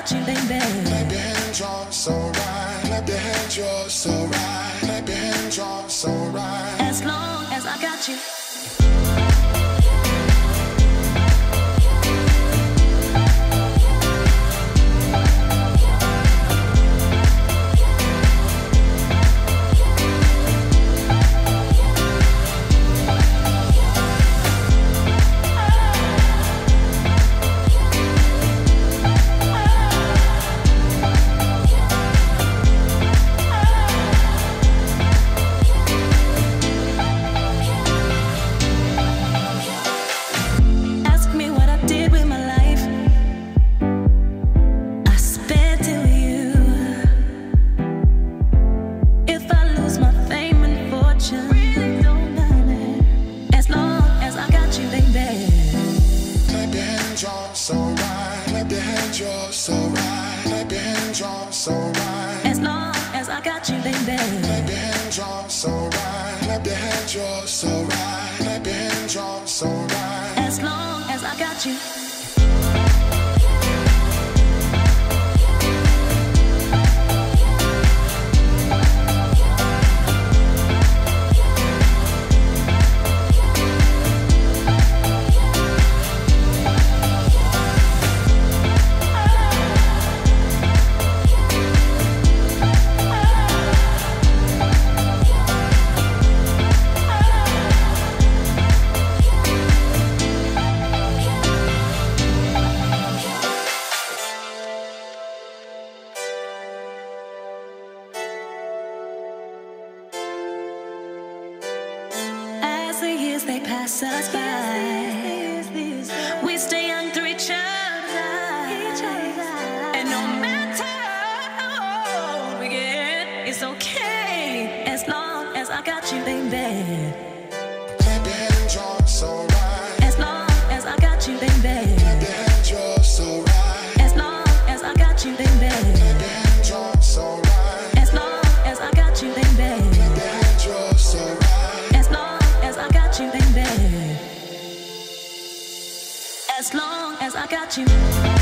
got you, baby. Clap your hands, you're so right. Clap your hands, you're so right. Clap your hands, you're so right. As long as I got you. So right, clap your hands, you're so right. Clap your hands, you're so right. As long as I got you, baby. Clap your hands, you're so right. Clap your hands, you're so right. Clap your hands, you're so right. As long as I got you. The years they pass us by, we stay young through each other, and no matter how old we get, it's okay as long as I got you, baby. Clap your hands, you're so right. As long as I got you, baby. Clap your hands, you're so right. As long as I got you, baby. Clap your hands, you're so right. As long as I got you, baby. Clap your hands, you're so right. As long as I got you, baby. As long as I got you.